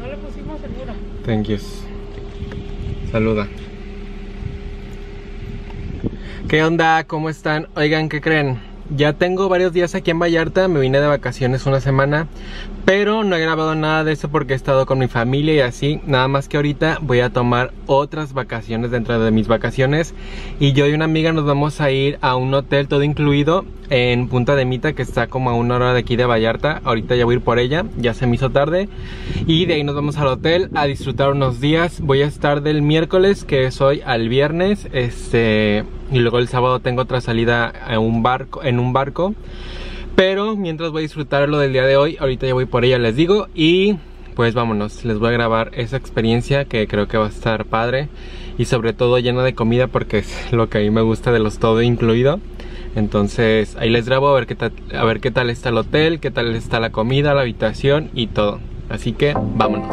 le pusimos seguro. Thank you. Saluda. ¿Qué onda? ¿Cómo están? Oigan, ¿qué creen? Ya tengo varios días aquí en Vallarta, me vine de vacaciones una semana, pero no he grabado nada de eso porque he estado con mi familia y así. Nada más que ahorita voy a tomar otras vacaciones dentro de mis vacaciones, y yo y una amiga nos vamos a ir a un hotel todo incluido en Punta de Mita, que está como a 1 hora de aquí de Vallarta. Ahorita ya voy a ir por ella, ya se me hizo tarde, y de ahí nos vamos al hotel a disfrutar unos días. Voy a estar del miércoles, que es hoy, al viernes, y luego el sábado tengo otra salida en un barco. Pero mientras voy a disfrutar lo del día de hoy, ahorita ya voy por ella, les digo. Y pues vámonos, les voy a grabar esa experiencia que creo que va a estar padre. Y sobre todo llena de comida, porque es lo que a mí me gusta de los todo incluido. Entonces ahí les grabo a ver qué tal está el hotel, qué tal está la comida, la habitación y todo. Así que vámonos.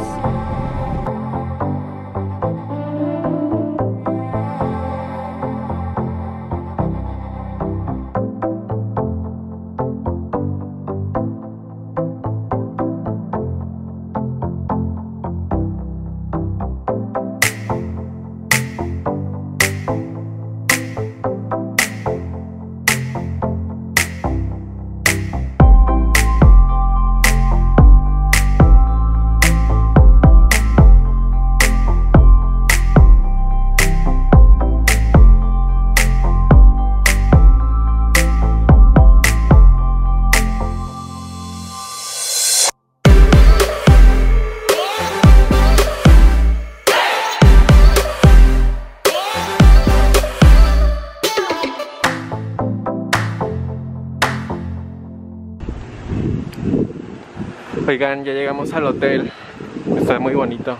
Oigan, ya llegamos al hotel, está muy bonito.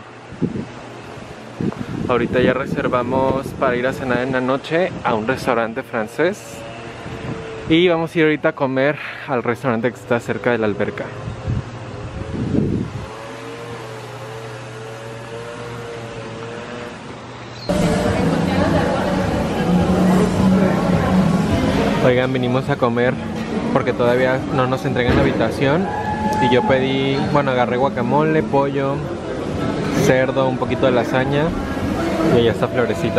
Ahorita ya reservamos para ir a cenar en la noche a un restaurante francés. Y vamos a ir ahorita a comer al restaurante que está cerca de la alberca. Oigan, vinimos a comer porque todavía no nos entregan la habitación. Y yo pedí, bueno, agarré guacamole, pollo, cerdo, un poquito de lasaña. Y ahí está Florecita.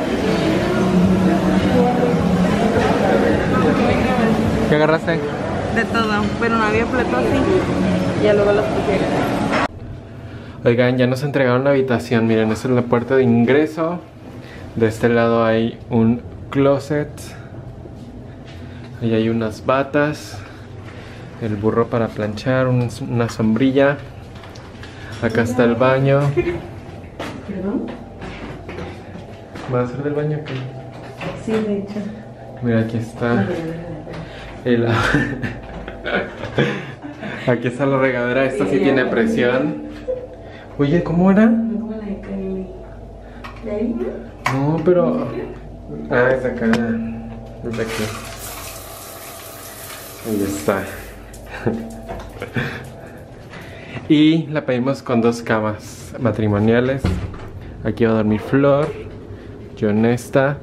¿Qué agarraste? De todo, pero no había plato así. Ya luego los pusieron. Oigan, ya nos entregaron la habitación. Miren, esta es la puerta de ingreso. De este lado hay un closet. Ahí hay unas batas. El burro para planchar, una sombrilla. Acá está el baño. ¿Perdón? ¿Va a ser del baño aquí? Sí, de hecho. Mira, aquí está el... Aquí está la regadera. Esta sí tiene presión. Oye, ¿cómo era? No, pero... Ah, es acá. Es aquí. Ahí está. Y la pedimos con 2 camas matrimoniales. Aquí va a dormir Flor, yo en esta.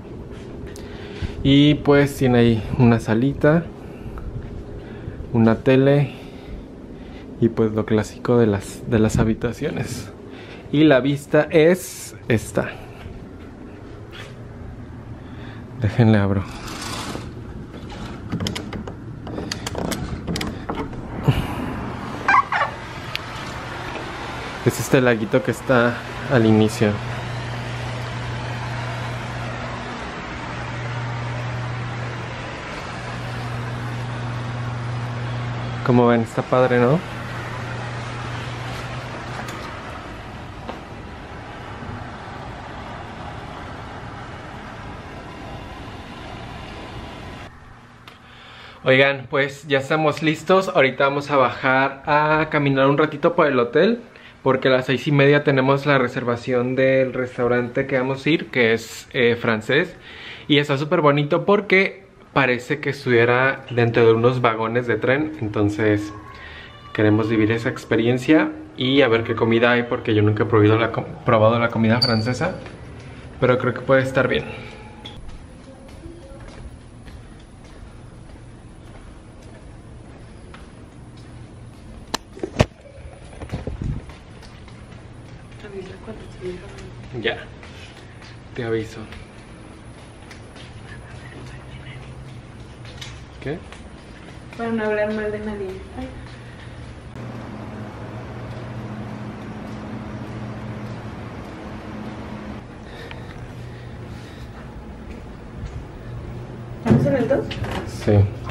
Y pues tiene ahí una salita, una tele y pues lo clásico de las habitaciones. Y la vista es esta. Déjenle abro. Es este laguito que está al inicio. Como ven, está padre, ¿no? Oigan, pues ya estamos listos. Ahorita vamos a bajar a caminar un ratito por el hotel, porque a las 6:30 tenemos la reservación del restaurante que vamos a ir, que es francés. Y está súper bonito porque parece que estuviera dentro de unos vagones de tren. Entonces queremos vivir esa experiencia y a ver qué comida hay, porque yo nunca he probado la comida francesa, pero creo que puede estar bien. Ya, te aviso. ¿Qué? Para no hablar mal de nadie. Ay. ¿Estamos en el 2? Sí.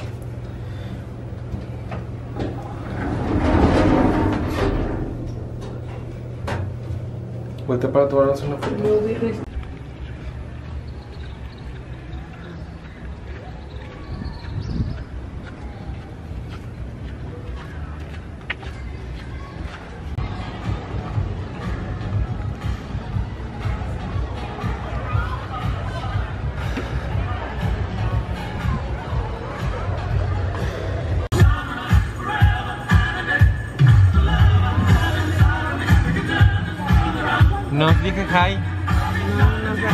Vuelta para tomarnos una foto. Nos dije hi. No, no sé.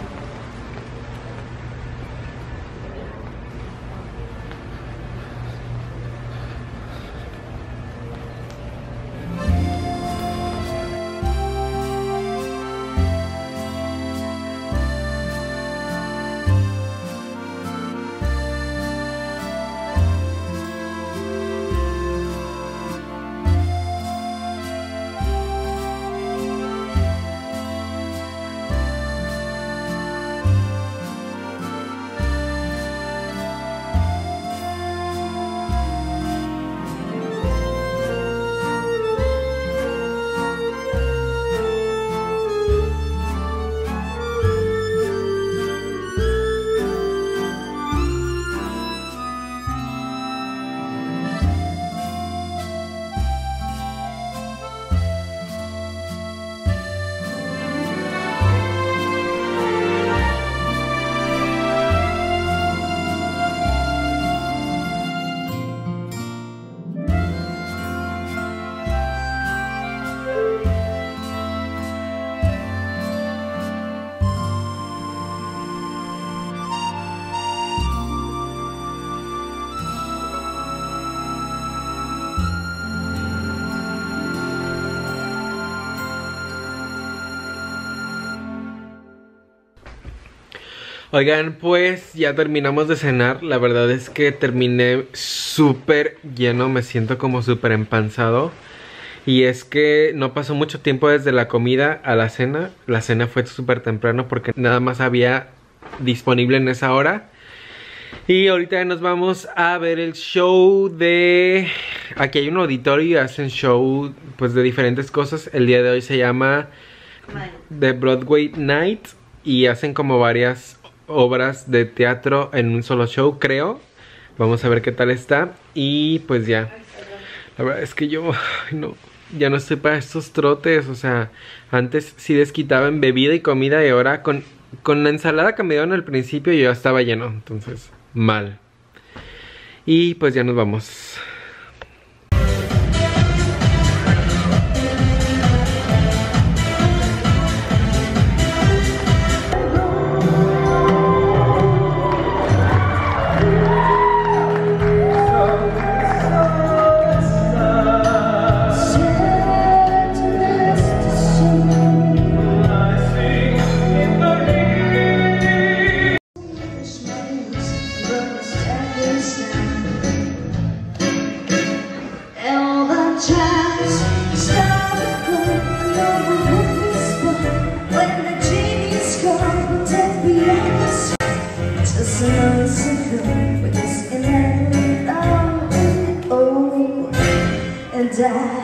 Oigan, pues ya terminamos de cenar. La verdad es que terminé súper lleno. Me siento como súper empanzado. Y es que no pasó mucho tiempo desde la comida a la cena. La cena fue súper temprano porque nada más había disponible en esa hora. Y ahorita nos vamos a ver el show de... Aquí hay un auditorio y hacen show pues de diferentes cosas. El día de hoy se llama The Broadway Night. Y hacen como varias obras de teatro en un solo show, creo. Vamos a ver qué tal está. Y pues ya. La verdad es que yo no, ya no estoy para estos trotes. O sea, antes sí desquitaba en bebida y comida. Y ahora con la ensalada que me dieron al principio yo ya estaba lleno. Entonces, mal. Y pues ya nos vamos. Die.